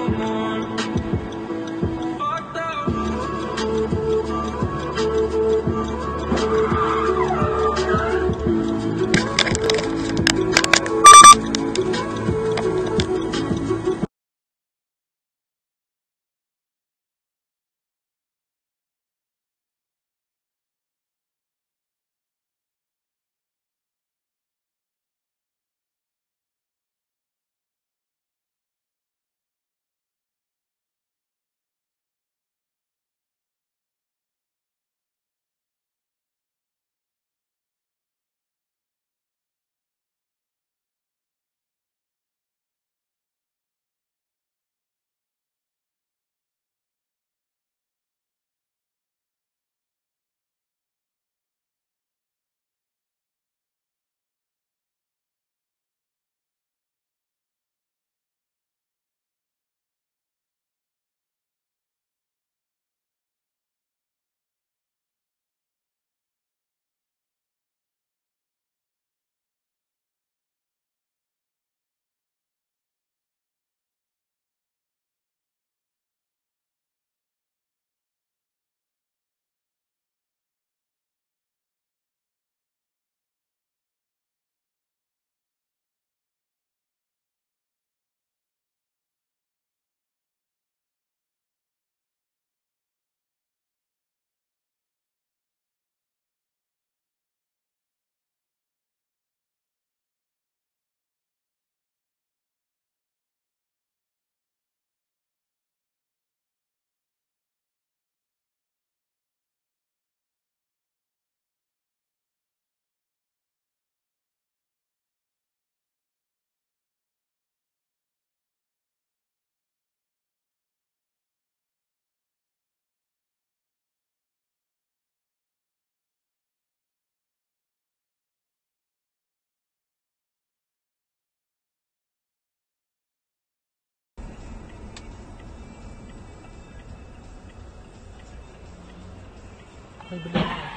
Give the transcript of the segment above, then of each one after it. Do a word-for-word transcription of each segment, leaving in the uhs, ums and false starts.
May bilang out.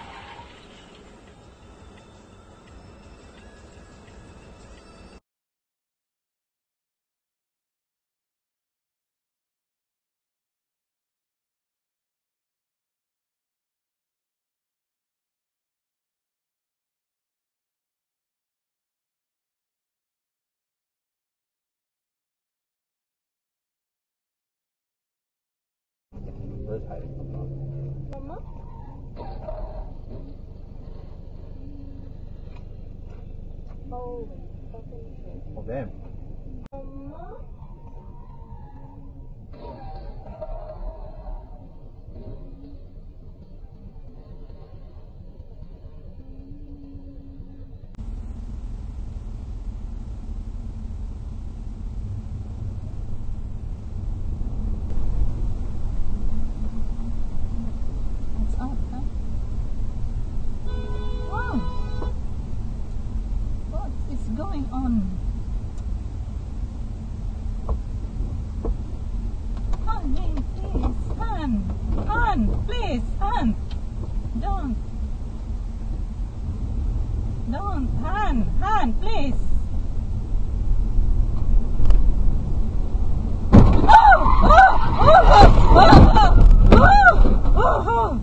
Mama? Oh, fucking Oh, damn. Mama? What's up, huh? Wow! What is going on? Honey, please, Han! Han, please, Han! Don't! Don't, Han! Han, please! Oh! Oh! Oh! Oh! Oh! Oh! Oh!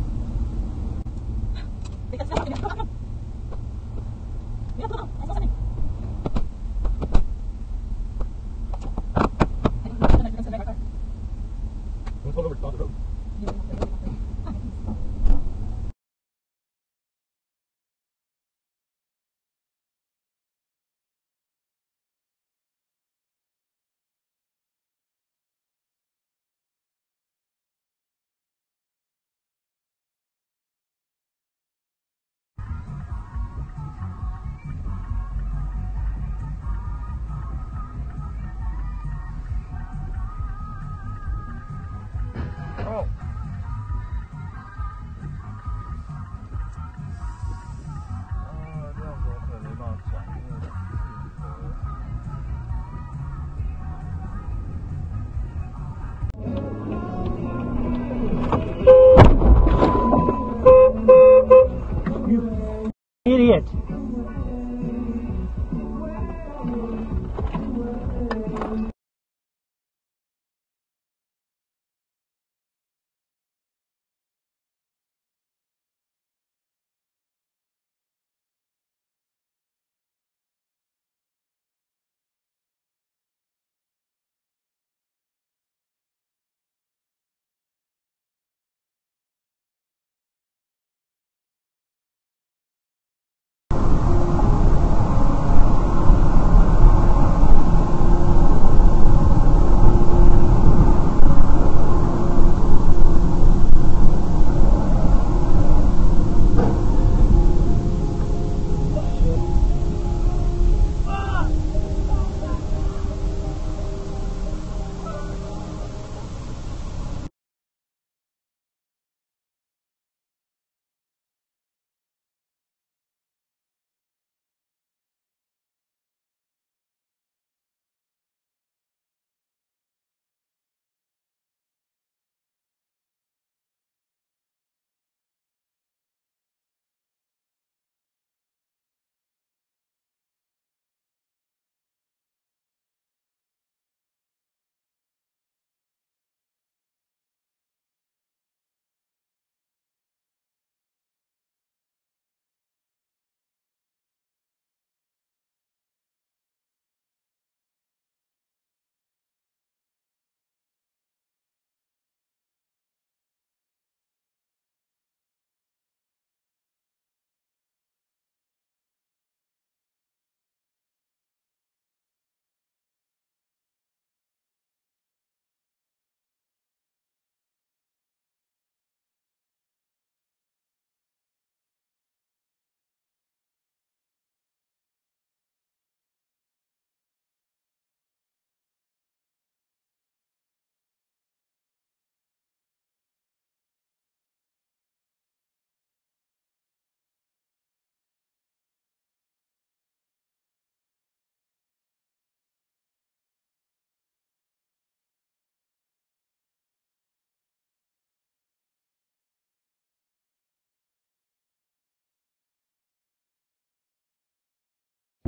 Let's pull over to the road. Oh. 아, 这样子我可能没办法讲，因为 You idiot.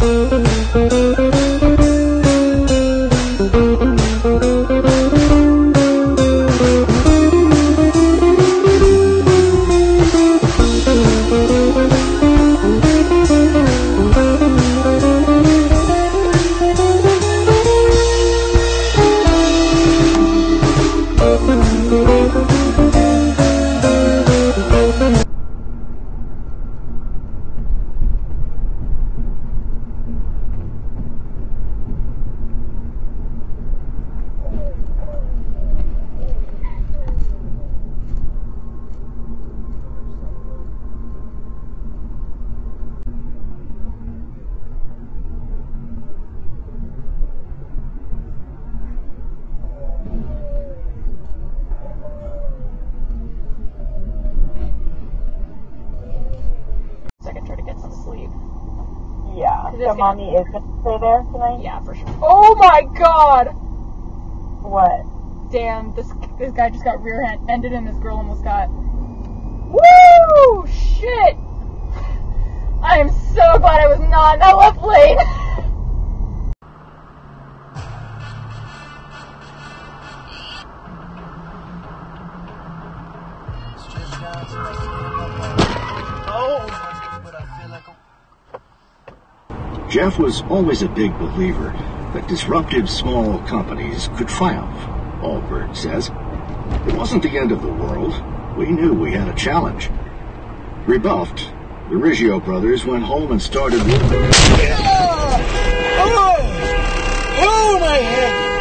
So mommy is going to stay there tonight? Yeah, for sure. Oh my god! What? Damn, this this guy just got rear-ended and this girl almost got... Woo! Shit! I am so glad I was not in that left lane! Jeff was always a big believer that disruptive small companies could triumph, Allbird says. It wasn't the end of the world. We knew we had a challenge. Rebuffed, the Riggio brothers went home and started working. Oh! Oh, my head!